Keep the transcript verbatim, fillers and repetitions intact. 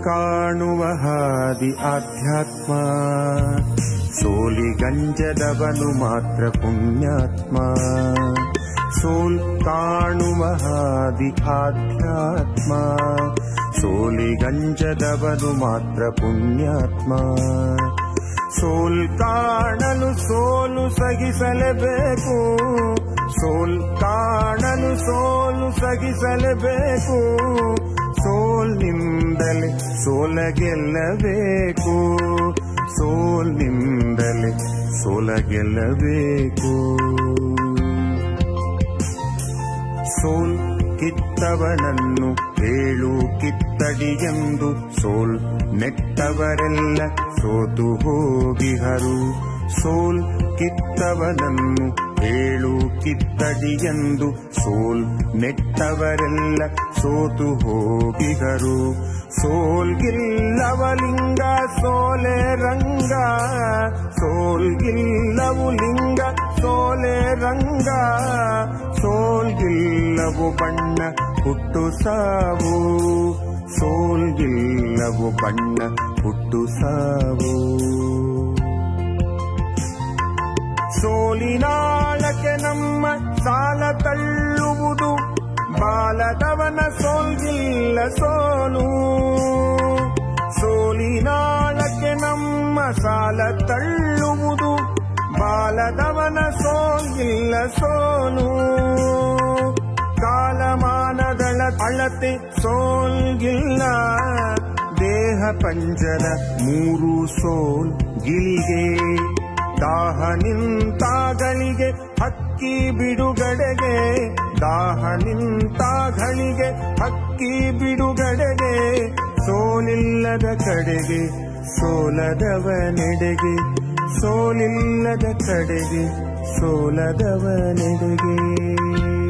ಕಾಣುವ ಹಾದಿ ಆಧ್ಯಾತ್ಮ, ಸೋಲಿಗಂಜದವನು ಮಾತ್ರ ಪುಣ್ಯಾತ್ಮ. ಸೋಲ್ ಕಾಣುವ ಹಾದಿ ಆಧ್ಯಾತ್ಮ, ಸೋಲಿಗಂಜದವನು ಮಾತ್ರ ಪುಣ್ಯಾತ್ಮ. ಸೋಲ್ ಕಾಣಲು ಸೋಲು ಸಹಿಸಲೇಬೇಕು, ಸೋಲ್ ಕಾಣಲು ಸೋಲು ಸಹಿಸಲೇಬೇಕು. ಸೋಲ್ನಿಂದಲೇ ಸೋಲ ಗೆಲ್ಲಬೇಕು, ಸೋಲ್ನಿಂದಲೇ ಸೋಲ ಗೆಲ್ಲಬೇಕು. ಸೋಲ್ ಕಿತ್ತವನನ್ನು ಏಳು ಕಿತ್ತಡಿಯೆಂದು, ಸೋಲ್ ನೆಟ್ಟವರೆಲ್ಲ ಸೋತು ಹೋಗಿಹರು. ಸೋಲ್ ಕಿತ್ತವನನ್ನು ಏಳು ಕಿತ್ತಡಿಯೆಂದು, ಸೋಲ್ ನೆಟ್ಟವರೆಲ್ಲ ಸೋತು ಹೋಗಿಹರು. ಸೋಲ್ಗಿಲ್ಲವ ಲಿಂಗ ಸೋಲೆ ರಂಗ, ಸೋಲ್ಗಿಲ್ಲವು ಲಿಂಗ ಸೋಲೆ ರಂಗ. ಸೋಲ್ಗಿಲ್ಲವು ಬಣ್ಣ ಹುಟ್ಟು ಸಾವು, ಸೋಲ್ಗಿಲ್ಲವು ಬಣ್ಣ ಹುಟ್ಟು ಸಾವು. ಸೋಲಿನಾಳಕ್ಕೆ ನಮ್ಮ ಸಾಲ ತಳ್ಳುವುದು, ಬಾಲದವನ ಸೋಲ್ಗಿಲ್ಲ ಸೋಲು. ಸೋಲಿನಾಳಕ್ಕೆ ನಮ್ಮ ಸಾಲ ತಳ್ಳುವುದು, ಬಾಲದವನ ಸೋಲ್ಗಿಲ್ಲ ಸೋಲು. ಕಾಲಮಾನದಳ ಅಳತೆ ಸೋಲ್ಗಿಲ್ಲ, ದೇಹ ಪಂಜರ ಮೂರು ಸೋಲ್ ಗಿಲಿಗೆ. ದಾಹ ನಿಂತಾಗಳಿಗೆ ಹಕ್ಕಿ ಬಿಡುಗಡೆಗೆ, ದಾಹ ನಿಂತಾಗಳಿಗೆ ಹಕ್ಕಿ ಬಿಡುಗಡೆಗೆ. ಸೋಲಿಲ್ಲದ ಕಡೆಗೆ ಸೋಲದವನೆಡೆಗೆ, ಸೋಲಿಲ್ಲದ ಕಡೆಗೆ ಸೋಲದವನೆಡೆಗೆ.